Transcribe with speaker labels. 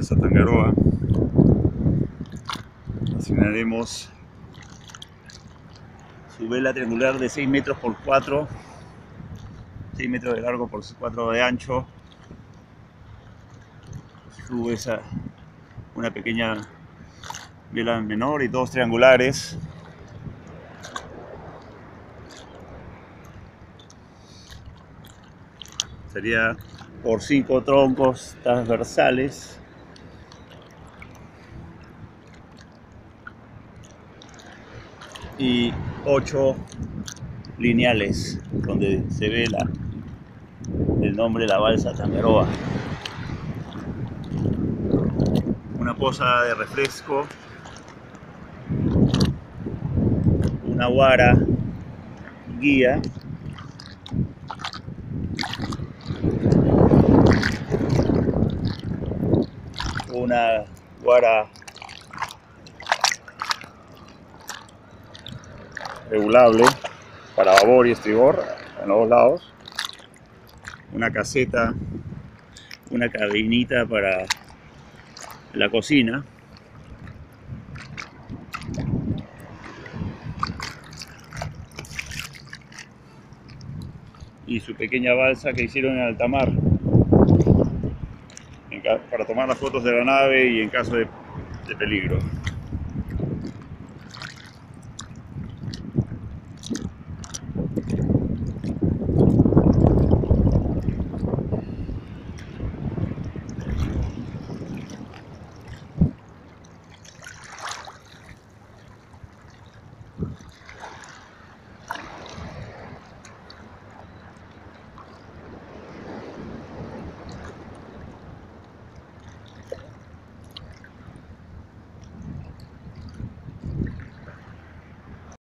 Speaker 1: balsa Tangaroa. Asignaremos su vela triangular de 6 metros por 4, 6 metros de largo por 4 de ancho. Una pequeña vela menor y 2 triangulares. Sería por 5 troncos transversales y 8 lineales, donde se ve el nombre de la balsa Tangaroa. Una poza de refresco, una guara guía, una guara regulable para babor y estribor en los dos lados, una caseta, una cabinita para la cocina, y su pequeña balsa que hicieron en alta mar para tomar las fotos de la nave y en caso de peligro.